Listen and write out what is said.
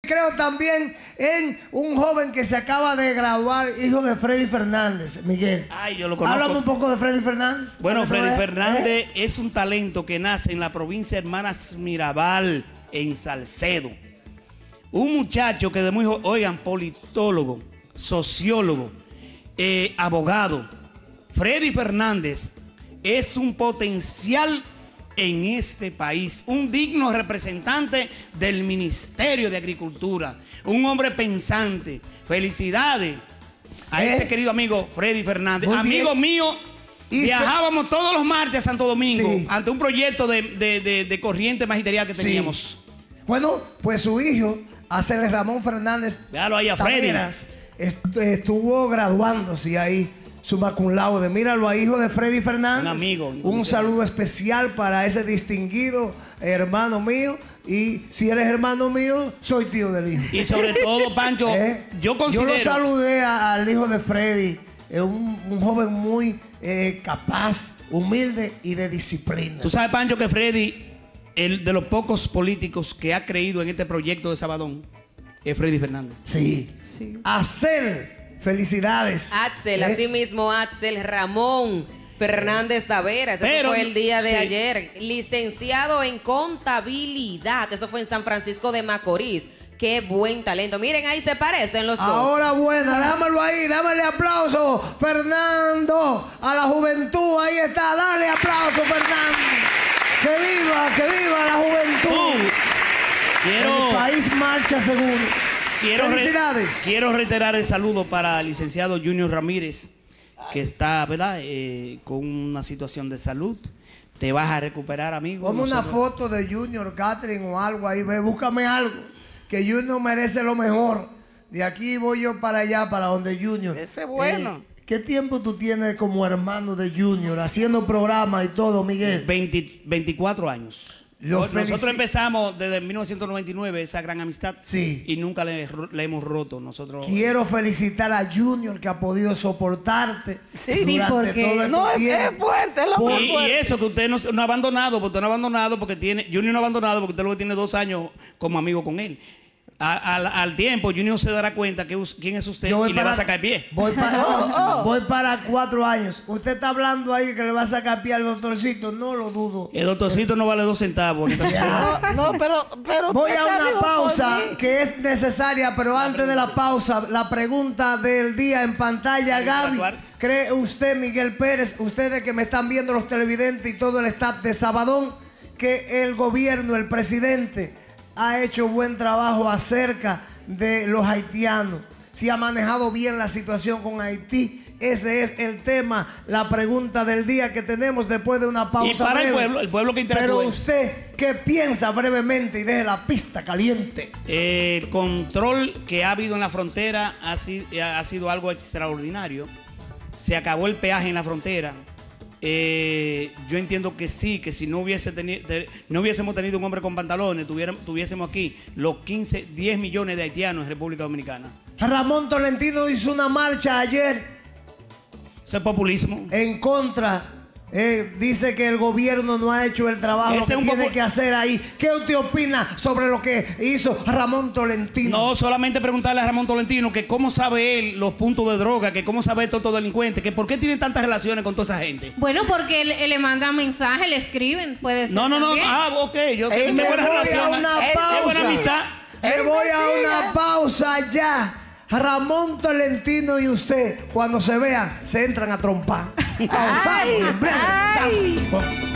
Creo también en un joven que se acaba de graduar, hijo de Freddy Fernández, Miguel. Ay, yo lo conozco. Háblame un poco de Freddy Fernández. Bueno, Freddy Fernández es un talento que nace en la provincia de Hermanas Mirabal, en Salcedo. Un muchacho que de muy joven, oigan, politólogo, sociólogo, abogado. Freddy Fernández es un potencial en este país, un digno representante del Ministerio de Agricultura, un hombre pensante. Felicidades a ese querido amigo Freddy Fernández, amigo mío. Viajábamos todos los martes a Santo Domingo ante un proyecto de corriente magisterial que teníamos. Bueno, pues su hijo, Acele Ramón Fernández, véalo ahí a Freddy, estuvo graduándose ahí, summa cum laude. Míralo ahí, hijo de Freddy Fernández. Un amigo. Un saludo especial para ese distinguido hermano mío. Y si eres hermano mío, soy tío del hijo. Y sobre todo, Pancho, yo considero... Yo lo saludé al hijo de Freddy, un joven muy capaz, humilde y de disciplina. Tú sabes, Pancho, que Freddy, el de los pocos políticos que ha creído en este proyecto de Sabadón, es Freddy Fernández. Sí. Acel, felicidades. Axel, así mismo, Axel Ramón Fernández Taveras. Eso fue el día de ayer. Licenciado en contabilidad. Eso fue en San Francisco de Macorís. Qué buen talento. Miren, ahí se parecen los dos. Ahora buena, dámelo ahí, dámele aplauso, Fernando, a la juventud. Ahí está, dale aplauso, Fernando. Que viva la juventud. El país marcha seguro. Felicidades. Quiero reiterar el saludo para el licenciado Junior Ramírez, que está, ¿verdad?, con una situación de salud. Te vas a recuperar, amigo. Ponme una foto de Junior, Catherine o algo ahí. Ve, búscame algo. Que Junior merece lo mejor. De aquí voy yo para allá, para donde Junior. Ese es bueno. ¿Qué tiempo tú tienes como hermano de Junior, haciendo programas y todo, Miguel? 24 años. Nosotros empezamos desde 1999 esa gran amistad. Sí. Y nunca le hemos roto nosotros. Quiero felicitar a Junior, que ha podido soportarte. Sí, porque todo este no, es tiempo. fuerte, es lo más fuerte. Y eso que usted no ha abandonado, porque usted no ha abandonado, porque Junior no ha abandonado, porque usted luego tiene 2 años como amigo con él. Al tiempo, Junior se dará cuenta que quién es usted y le va a sacar pie. Voy para 4 años. Usted está hablando ahí que le va a sacar pie al doctorcito. No lo dudo. El doctorcito no vale 2 centavos. No, pero voy a una pausa que es necesaria, pero antes de la pausa, la pregunta del día en pantalla, Gaby. ¿Cree usted, Miguel Pérez, ustedes que me están viendo, los televidentes y todo el staff de Sabadón, que el gobierno, el presidente, ha hecho buen trabajo acerca de los haitianos? Si ha manejado bien la situación con Haití. Ese es el tema, la pregunta del día que tenemos después de una pausa. Y para breve. el pueblo que interactúe. Pero usted, ¿qué piensa brevemente y deje la pista caliente? El control que ha habido en la frontera ha sido algo extraordinario. Se acabó el peaje en la frontera. Yo entiendo que sí, que si no hubiésemos tenido un hombre con pantalones, tuviésemos aquí los 10 millones de haitianos en República Dominicana. Ramón Tolentino hizo una marcha ayer. Eso es populismo. En contra. Dice que el gobierno no ha hecho el trabajo que tiene que hacer ahí. ¿Qué usted opina sobre lo que hizo Ramón Tolentino? No, solamente preguntarle a Ramón Tolentino que cómo sabe él los puntos de droga, que cómo sabe estos delincuentes, que por qué tiene tantas relaciones con toda esa gente. Bueno, porque le mandan mensajes, le escriben, puede ser. No. Ok, yo tengo me buena voy relación. a una pausa. Buena amistad. Me voy a una pausa ya. Ramón Tolentino y usted, cuando se vean, se entran a trompar. Pausamos en breve.